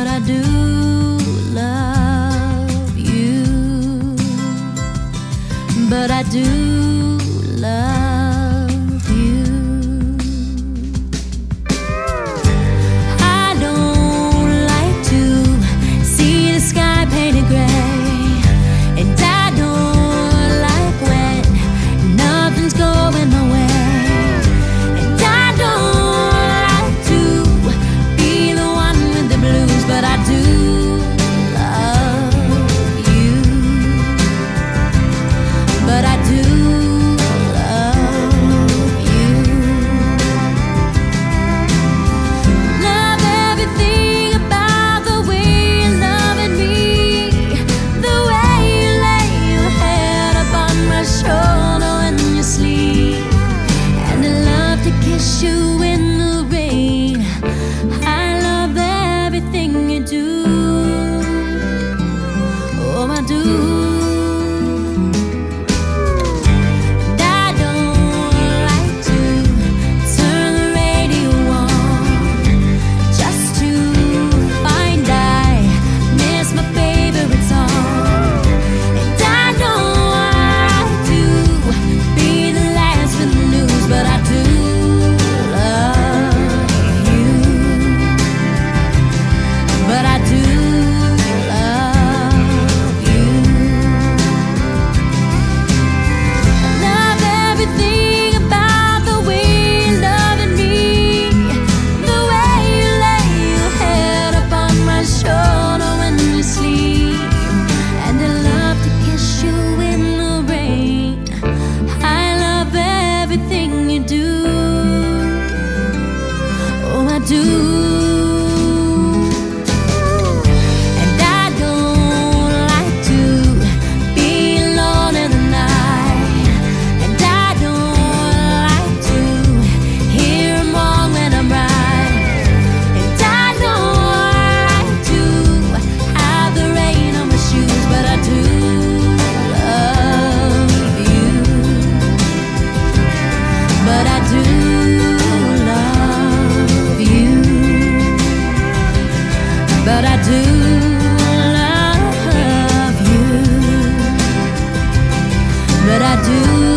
but I do love you. But I do love you. I don't like to see the sky painted gray, and I don't like when nothing's going my way, and I don't like to be the one with the blues, but I do love you. But I do love you. Love everything about the way you're loving me, the way you lay your head upon my shoulder when you sleep, and I love to kiss you in the rain. I love everything you do. Oh, I do. Do. And I don't like to be alone in the night, and I don't like to hear them wrong when I'm right, and I don't like to have the rain on my shoes, but I do love you. But I do. But I do love you. But I do.